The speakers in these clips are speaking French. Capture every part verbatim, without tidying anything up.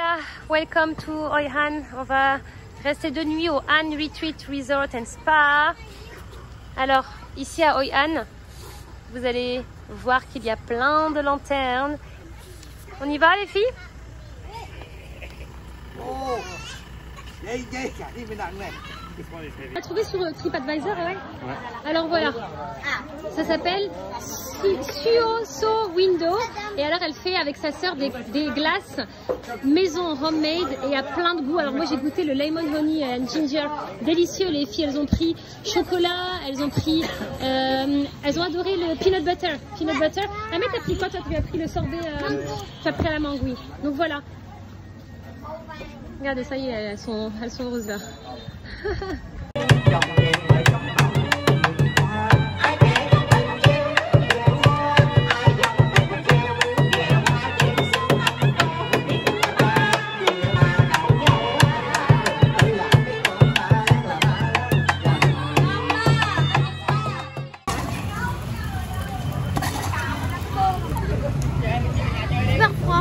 Voilà, welcome to Hoi An. On va rester deux nuits au Han Retreat Resort and Spa. Alors, ici à Hoi An, vous allez voir qu'il y a plein de lanternes. On y va les filles? Oh. On l'a trouvé sur TripAdvisor, ouais. Ouais. Alors voilà, ça s'appelle Suo So Window. Et alors elle fait avec sa sœur des, des glaces maison homemade et à plein de goûts. Alors moi j'ai goûté le lemon honey and ginger, délicieux. Les filles elles ont pris chocolat, elles ont pris, euh, elles ont adoré le peanut butter. Peanut butter. Ah mais t'as pris quoi toi? Tu as pris le sorbet, euh, tu as pris à la mangue, oui. Donc voilà. Regardez, ça y est, elles sont, elles sont heureuses là. Super froid.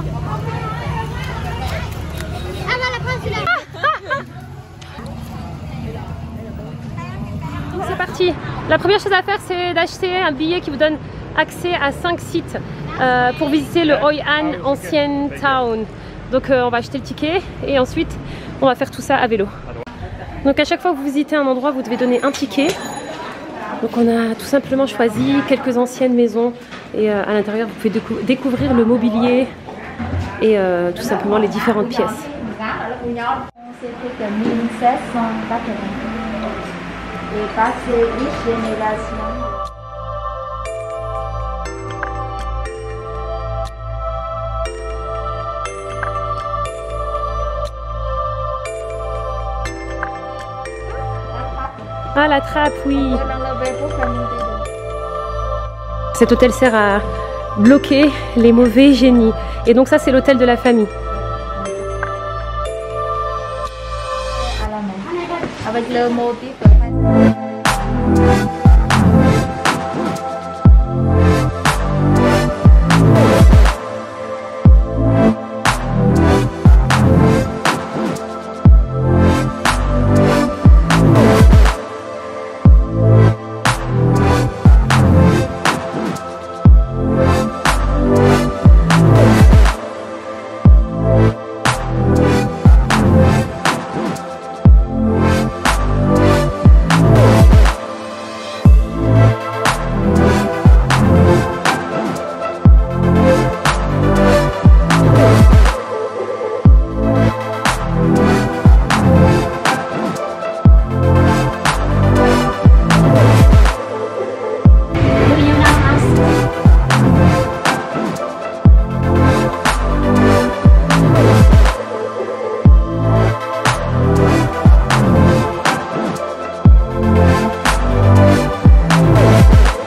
C'est parti. La première chose à faire, c'est d'acheter un billet qui vous donne accès à cinq sites euh, pour visiter le Hoi An Ancient Town. Donc euh, on va acheter le ticket et ensuite on va faire tout ça à vélo. Donc à chaque fois que vous visitez un endroit, vous devez donner un ticket. Donc on a tout simplement choisi quelques anciennes maisons et euh, à l'intérieur vous pouvez décou découvrir le mobilier et euh, tout simplement les différentes pièces. Et passer huit générations. Ah la trappe, oui. Cet hôtel sert à bloquer les mauvais génies. Et donc ça c'est l'hôtel de la famille. Avec le motif.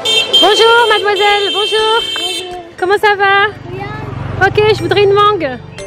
Bonjour mademoiselle, bonjour. Bonjour. Comment ça va? Bien. Ok, je voudrais une mangue.